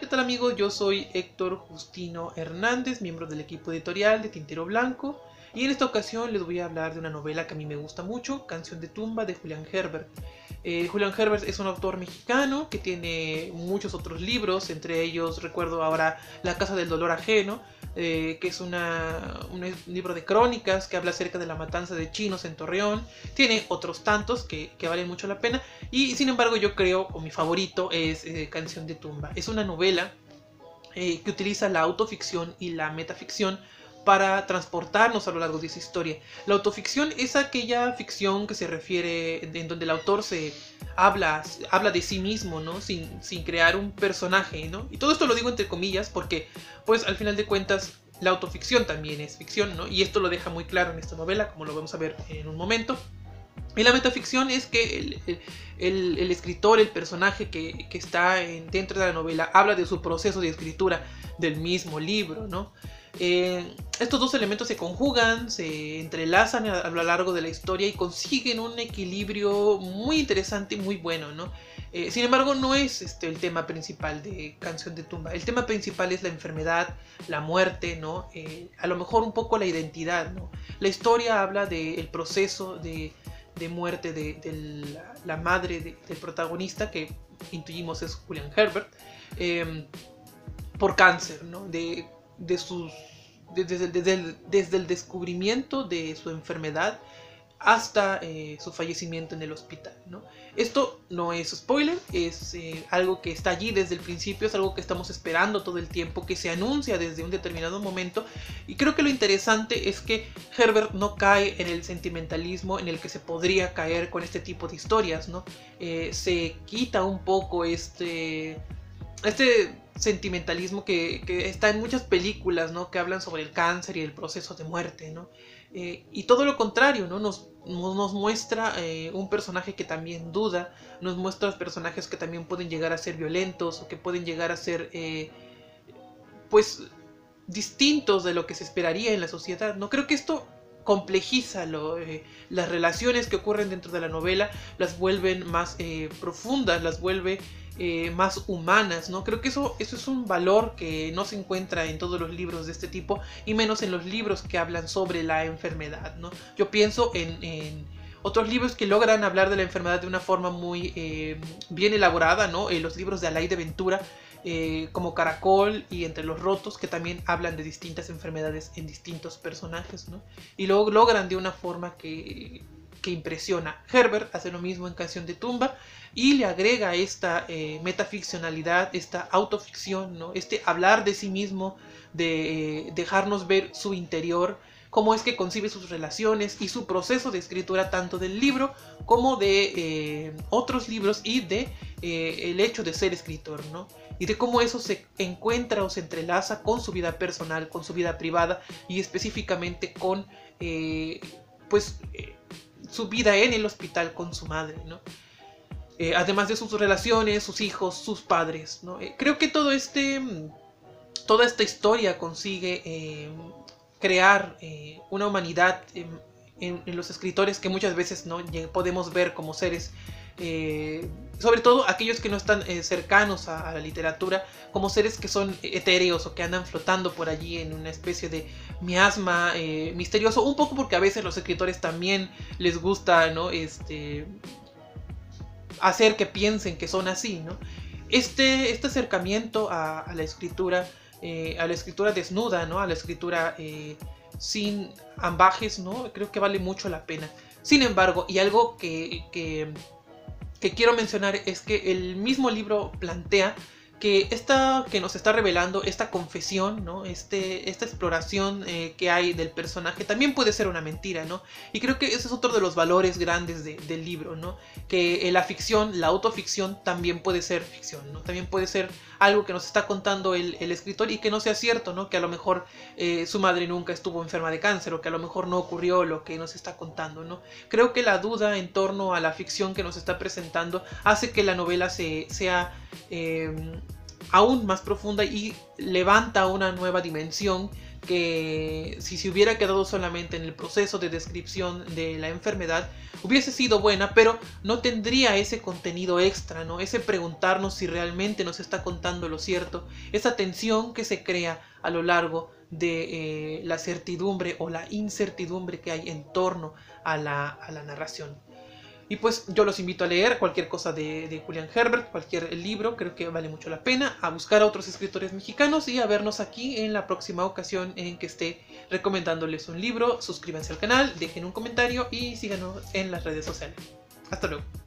¿Qué tal amigos? Yo soy Héctor Justino Hernández, miembro del equipo editorial de Tintero Blanco, y en esta ocasión les voy a hablar de una novela que a mí me gusta mucho, Canción de tumba de Julián Herbert. Julián Herbert es un autor mexicano que tiene muchos otros libros, entre ellos recuerdo ahora La Casa del Dolor Ajeno, que es un libro de crónicas que habla acerca de la matanza de chinos en Torreón. Tiene otros tantos que valen mucho la pena, y sin embargo yo creo, o mi favorito es Canción de tumba. Es una novela que utiliza la autoficción y la metaficción para transportarnos a lo largo de esa historia. La autoficción es aquella ficción que se refiere en donde el autor se habla de sí mismo, ¿no? Sin crear un personaje, ¿no? Y todo esto lo digo entre comillas porque, pues, al final de cuentas, la autoficción también es ficción, ¿no? Y esto lo deja muy claro en esta novela, como lo vamos a ver en un momento. Y la metaficción es que el escritor, el personaje que está dentro de la novela, habla de su proceso de escritura del mismo libro, ¿no? Estos dos elementos se conjugan, se entrelazan a lo largo de la historia y consiguen un equilibrio muy interesante y muy bueno, ¿no? Sin embargo, no es el tema principal de Canción de tumba. El tema principal es la enfermedad, la muerte, ¿no? A lo mejor un poco la identidad, ¿no? La historia habla del proceso de muerte de la madre del protagonista, que intuimos es Julián Herbert, por cáncer, ¿no? Desde el descubrimiento de su enfermedad hasta su fallecimiento en el hospital, ¿no? Esto no es spoiler, es algo que está allí desde el principio, es algo que estamos esperando todo el tiempo, que se anuncia desde un determinado momento, y creo que lo interesante es que Herbert no cae en el sentimentalismo en el que se podría caer con este tipo de historias, ¿no? Se quita un poco este sentimentalismo que está en muchas películas, ¿no? Que hablan sobre el cáncer y el proceso de muerte, ¿no? Y todo lo contrario, ¿no? Nos muestra un personaje que también duda, nos muestra personajes que también pueden llegar a ser violentos o que pueden llegar a ser, pues, distintos de lo que se esperaría en la sociedad, ¿no? Creo que esto complejiza las relaciones que ocurren dentro de la novela, las vuelven más profundas, las vuelve más humanas, ¿no? Creo que eso es un valor que no se encuentra en todos los libros de este tipo, y menos en los libros que hablan sobre la enfermedad, ¿no? Yo pienso en otros libros que logran hablar de la enfermedad de una forma muy bien elaborada, ¿no? Los libros de Alain de Ventura, como Caracol y Entre los Rotos, que también hablan de distintas enfermedades en distintos personajes, ¿no? Y luego logran de una forma que impresiona. Herbert hace lo mismo en Canción de tumba y le agrega esta metaficcionalidad, esta autoficción, ¿no? Este hablar de sí mismo, de dejarnos ver su interior, cómo es que concibe sus relaciones y su proceso de escritura, tanto del libro como de otros libros, y de el hecho de ser escritor, ¿no? Y de cómo eso se encuentra o se entrelaza con su vida personal, con su vida privada, y específicamente con su vida en el hospital con su madre, ¿no? Además de sus relaciones, sus hijos, sus padres, ¿no? Creo que toda esta historia consigue crear una humanidad en los escritores que muchas veces no podemos ver como seres, sobre todo aquellos que no están cercanos a la literatura, como seres que son etéreos o que andan flotando por allí en una especie de miasma misterioso, un poco porque a veces los escritores también les gusta, ¿no? Hacer que piensen que son así, ¿no? Este acercamiento a la escritura desnuda, ¿no? A la escritura sin ambajes, ¿no? Creo que vale mucho la pena. Sin embargo, y algo que quiero mencionar es que el mismo libro plantea que que nos está revelando esta confesión, ¿no? Esta exploración que hay del personaje también puede ser una mentira, ¿no? Y creo que ese es otro de los valores grandes del libro, ¿no? Que la ficción, la autoficción también puede ser ficción, ¿no? También puede ser algo que nos está contando el escritor y que no sea cierto, ¿no? Que a lo mejor su madre nunca estuvo enferma de cáncer, o que a lo mejor no ocurrió lo que nos está contando, ¿no? Creo que la duda en torno a la ficción que nos está presentando hace que la novela sea aún más profunda y levanta una nueva dimensión que si se hubiera quedado solamente en el proceso de descripción de la enfermedad, hubiese sido buena, pero no tendría ese contenido extra, ¿no? Ese preguntarnos si realmente nos está contando lo cierto, esa tensión que se crea a lo largo de la certidumbre o la incertidumbre que hay en torno a la narración. Y pues yo los invito a leer cualquier cosa de Julián Herbert, cualquier libro, creo que vale mucho la pena, a buscar a otros escritores mexicanos y a vernos aquí en la próxima ocasión en que esté recomendándoles un libro. Suscríbanse al canal, dejen un comentario y síganos en las redes sociales. Hasta luego.